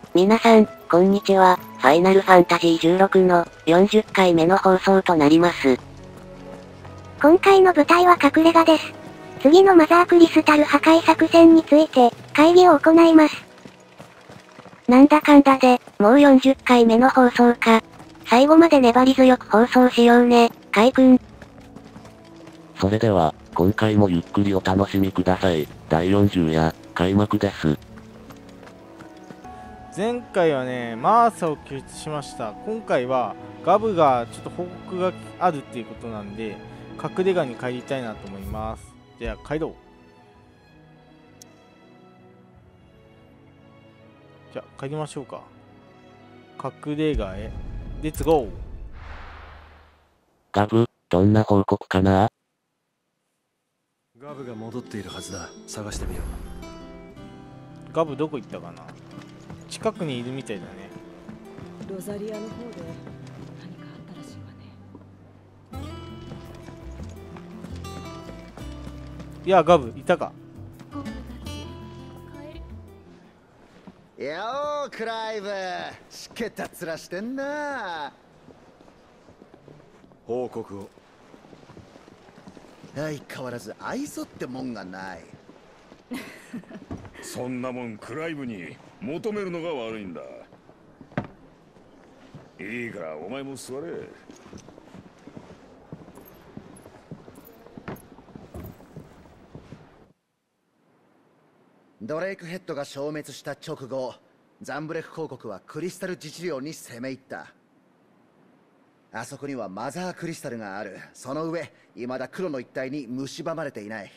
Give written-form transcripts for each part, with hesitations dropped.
皆さん、こんにちは。ファイナルファンタジー16の40回目の放送となります。 今回の舞台は隠れ家です。次のマザークリスタル破壊作戦について、会議を行います。なんだかんだで、もう40回目の放送か。最後まで粘り強く放送しようね、カイくん。 それでは、今回もゆっくりお楽しみください。第40夜、開幕です。 前回はね、マーサを救出しました。今回は、ガブがちょっと報告があるっていうことなんで、隠れ家に帰りたいなと思います。じゃあ、帰ろう。じゃあ、帰りましょうか。隠れ家へ。レッツゴー。 ガブ、どんな報告かな？ ガブが戻っているはずだ。探してみよう。 ガブどこ行ったかな？近くにいるみたいだね。 ロザリアの方で何かあったらしいわね。 いや、ガブいたか。 子供たち帰り。 よークライブ、しけた面してんな。 報告を。 相変わらず愛想ってもんがない。 そんなもんクライブに求めるのが悪いんだ。いいからお前も座れ。 ドレイクヘッドが消滅した直後、ザンブレフ公国はクリスタル自治領に攻め入った。あそこにはマザークリスタルがある。その上、未だ黒の一帯に蝕まれていない。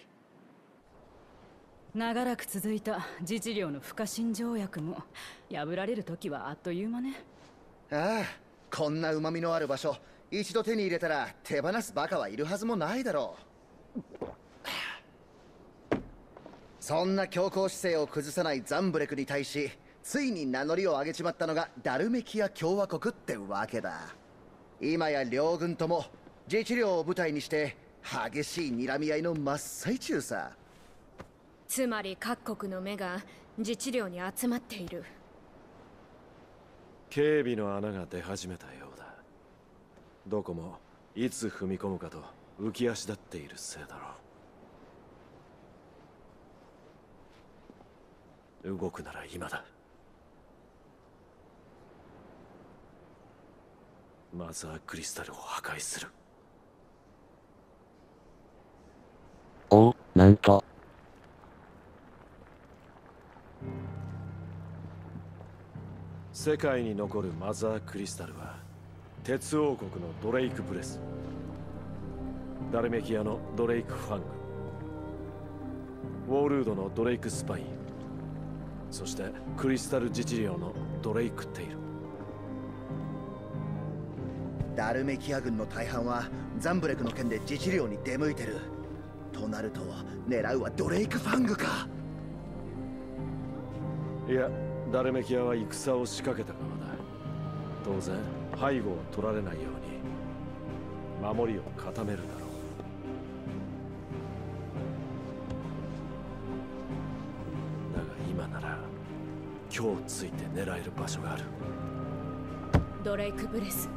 長らく続いた自治領の不可侵条約も破られる時はあっという間ね。 ああ、こんな旨味のある場所、一度手に入れたら手放すバカはいるはずもないだろう。そんな強硬姿勢を崩さないザンブレクに対し、ついに名乗りを上げちまったのがダルメキア共和国ってわけだ。今や両軍とも自治領を舞台にして激しい睨み合いの真っ最中さ。 つまり各国の目が自治領に集まっている。 警備の穴が出始めたようだ。どこもいつ踏み込むかと浮き足立っているせいだろう。動くなら今だ。マザークリスタルを破壊する。 おう、なんと。 世界に残るマザークリスタルは鉄王国のドレイク・ブレス、ダルメキアのドレイク・ファング、ウォールードのドレイク・スパイン、そしてクリスタル自治領のドレイク・テイル。 ダルメキア軍の大半はザンブレクの件で自治領に出向いてる。となると狙うはドレイク・ファングか。 いや、ダルメキアは戦を仕掛けた側だ。当然背後を取られないように守りを固めるだろう。だが今なら今日ついて狙える場所がある。 ドレイクブレス。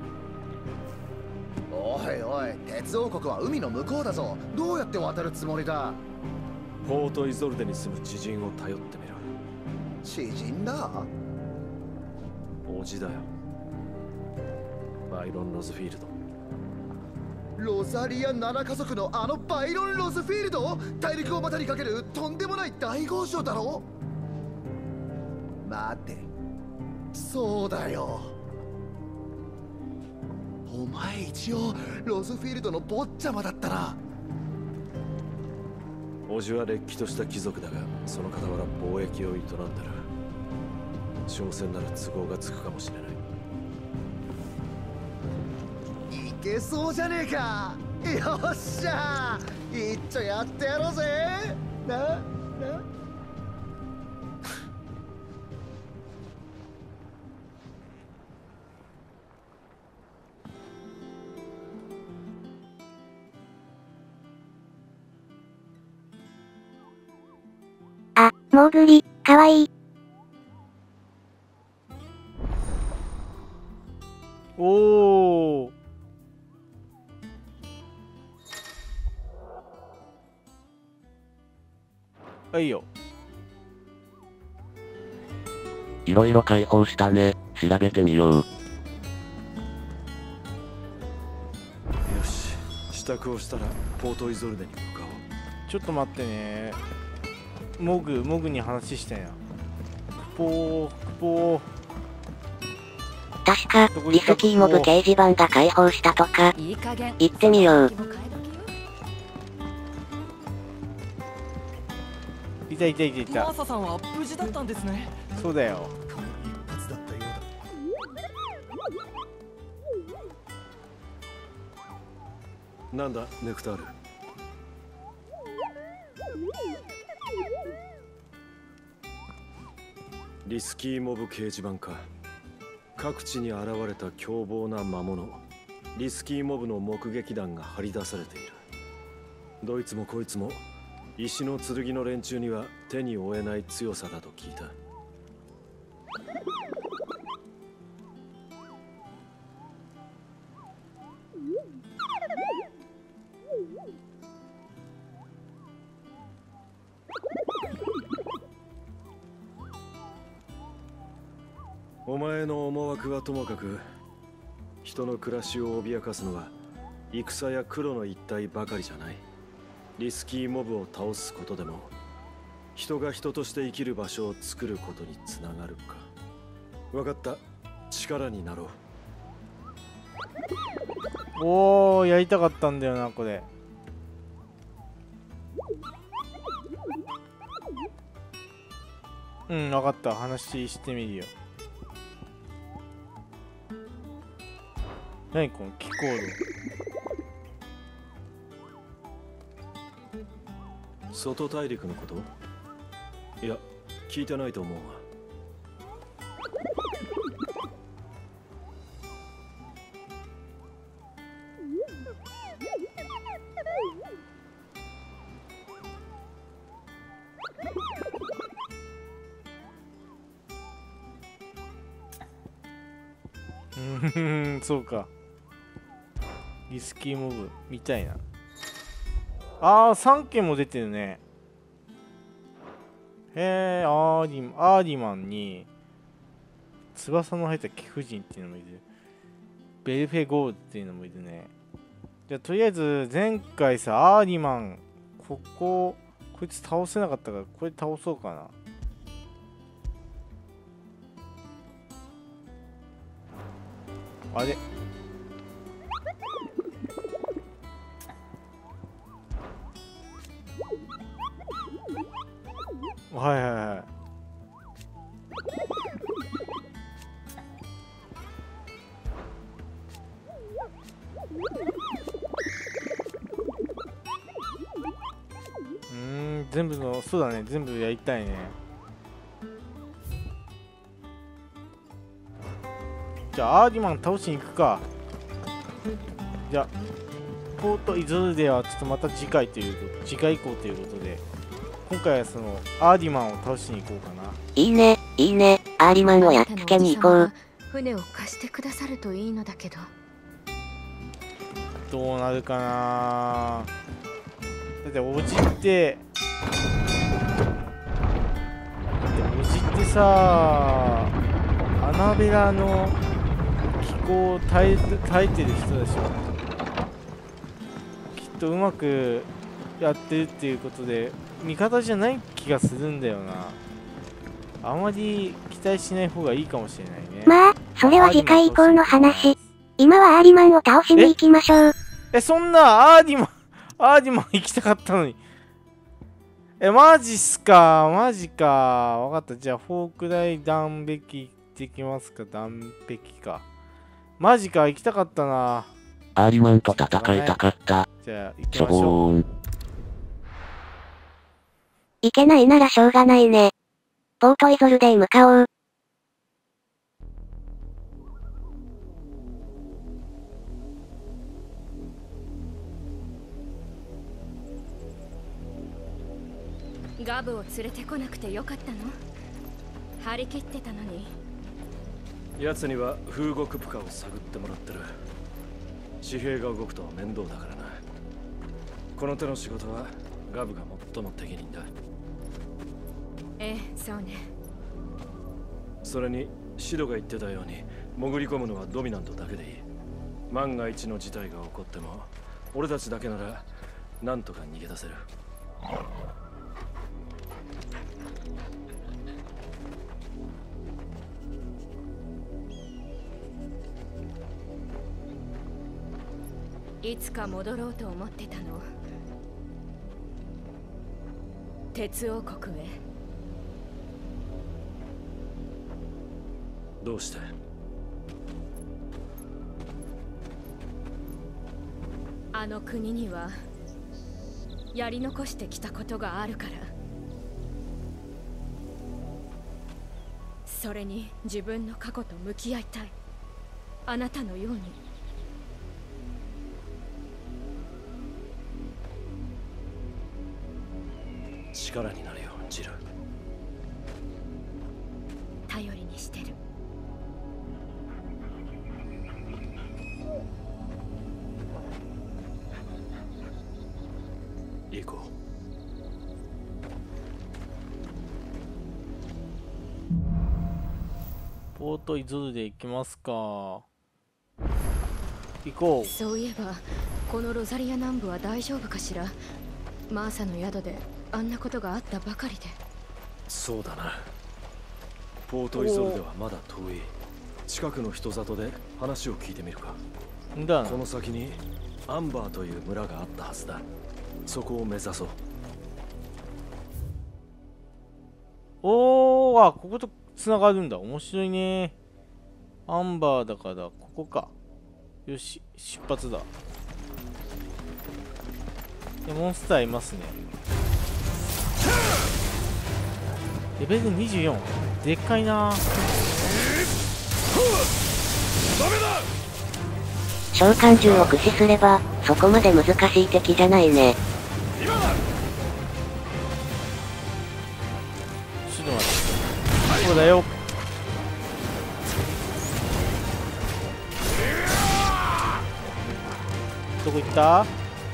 おいおい、鉄王国は海の向こうだぞ。どうやって渡るつもりだ？ ポートイゾルデに住む知人を頼ってみる。 知人だ？ おじだよ。バイロン・ロズフィールド。 ロザリア7家族のあのバイロン・ロズフィールド？大陸を股にかけるとんでもない大豪商だろ？待て、そうだよ。お前一応ロズフィールドの坊ちゃまだったな。 おじはれっきとした貴族だが、その傍ら貿易を営んでる。商船なら都合がつくかもしれない。 いけそうじゃねえか。よっしゃ、一丁やってやろうぜ。なあ、モーグリ、かわいい。 おお。あ、いいよ。 いろいろ解放したね。調べてみよう。 よし、支度をしたらポートイゾルデに向かおう。 ちょっと待ってね。モグに話したんや。クポー。 確か、リスキーモブ掲示板が開放したとか、行ってみよう。 いた。 マーサさんは無事だったんですね。 そうだよ。 一発だったようだ。 なんだ、ネクタール。リスキーモブ掲示板か。各地に現れた凶暴な魔物、リスキーモブの目撃談が張り出されている。どいつもこいつも石の剣の連中には手に負えない強さだと聞いた。お前の思惑はともかく、人の暮らしを脅かすのは戦や黒の一体ばかりじゃない。リスキーモブを倒すことでも人が人として生きる場所を作ることにつながるか。分かった、力になろう。おー、やりたかったんだよなこれ。うん、分かった。話してみるよ。何この気候う。外大陸のこと？いや、聞いてないと思うわ。 そうか。リスキーモブみたいな。ああ、3件も出てるね。へえ、アーディマンに翼の入った貴婦人っていうのもいる。ベルフェゴールっていうのもいるね。じゃあとりあえず前回さ、アーディマンこいつ倒せなかったからこれ倒そうかな。あれ、はいはいはい。全部の、そうだね、全部やりたいね。じゃあアーディマン倒しに行くか。じゃあポートイゾルデはちょっとまた次回以降ということで、今回はそのアーディマンを倒しに行こうかな。 いいね、アーディマンをやっつけに行こう。 船を貸してくださるといいのだけど。 どうなるかな。だっておじってさ、アナベラの気候を耐えてる人でしょ。きっとうまくやってるっていうことで味方じゃない気がするんだよな。あまり期待しない方がいいかもしれないね。 まあ、それは次回以降の話。今はアーディマンを倒しに行きましょう。 そんなアーディマン行きたかったのに。マジっすか。マジか。わかった。じゃあ、フォーク大断壁行ってきますか。断壁か。マジか。行きたかったな。 アーディマンと戦いたかった。 じゃあ、行きましょう。 行けないならしょうがないね。ポートイゾルデへ向かおう。 ガブを連れてこなくてよかったの？張り切ってたのに。 奴には風獄プカを探ってもらってる。紙幣が動くと面倒だからな。この手の仕事はガブが最も適任だ。 ええ、そうね。 それにシドが言ってたように潜り込むのはドミナントだけでいい。万が一の事態が起こっても俺たちだけならなんとか逃げ出せる。 いつか戻ろうと思ってたの。鉄王国へ。 どうして？ あの国にはやり残してきたことがあるから。それに自分の過去と向き合いたい。あなたのように。 力になるよ、ジル。 頼りにしてる。 行こう。ポートイゾルで行きますか。行こう。 そういえばこのロザリア南部は大丈夫かしら。マーサの宿であんなことがあったばかりで。 そうだな。ポートイゾルではまだ遠い。近くの人里で話を聞いてみるか。 だな。 この先にアンバーという村があったはずだ。そこを目指そう。 おー、あ、ここと繋がるんだ。面白いね。アンバーだから、ここか。よし、出発だ。モンスターいますね。レベル24。でっかいな。 召喚獣を駆使すれば、そこまで難しい敵じゃないね。 ちょっと待って。そうだよ。どこ行った？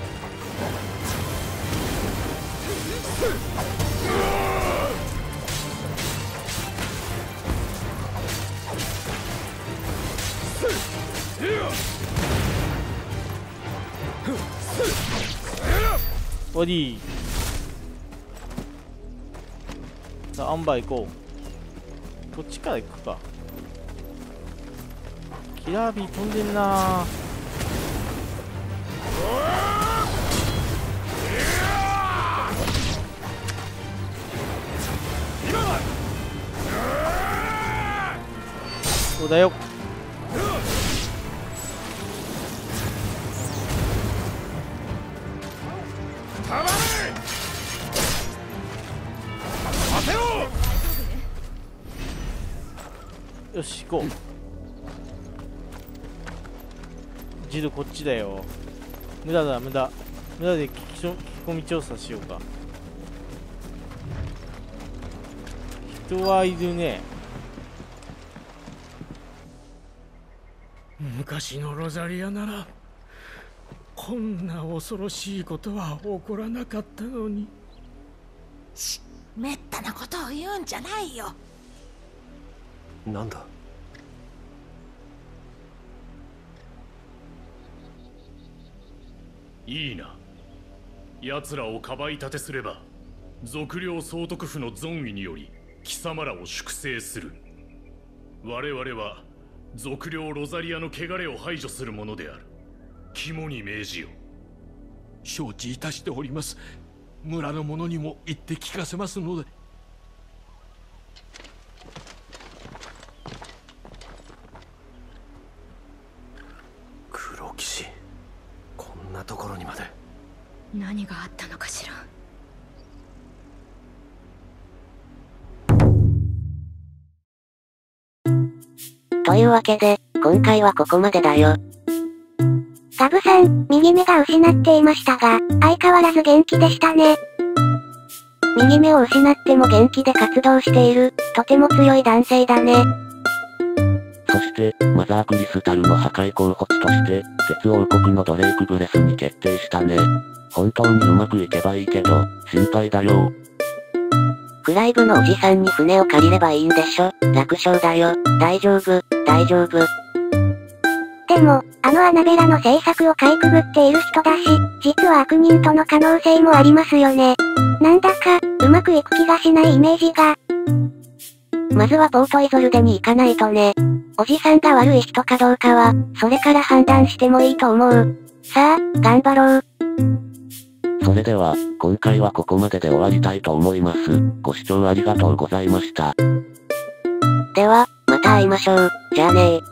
ボディさあ、アンバー行こう。こっちから行くか。キラービー飛んでんな。そうだよ。よし、行こう。ジルこっちだよ。無駄だ、無駄。無駄で聞き込み調査しようか。人はいるね。 昔のロザリアならこんな恐ろしいことは起こらなかったのに。 めったなことを言うんじゃないよ。 なんだ？ いいな。奴らをかばい立てすれば賊領総督府の存意により貴様らを粛清する。我々は賊領ロザリアの汚れを排除するものである。肝に銘じよ。 承知いたしております。村の者にも言って聞かせますので。 黒騎士、こんなところにまで。 何があったのかしら。 というわけで、今回はここまでだよ。 ガブさん、右目が失っていましたが、相変わらず元気でしたね。右目を失っても元気で活動している、とても強い男性だね。 そして、マザークリスタルの破壊候補地として、鉄王国のドレイクブレスに決定したね。本当にうまくいけばいいけど、心配だよ。 クライブのおじさんに船を借りればいいんでしょ。楽勝だよ。大丈夫、大丈夫。 でも、あのアナベラの制作をかいくぐっている人だし、実は悪人との可能性もありますよね。なんだか、うまくいく気がしないイメージが。 まずはポートイゾルデに行かないとね。おじさんが悪い人かどうかは、それから判断してもいいと思う。さあ、頑張ろう。 それでは、今回はここまでで終わりたいと思います。ご視聴ありがとうございました。 では、また会いましょう。じゃあねー。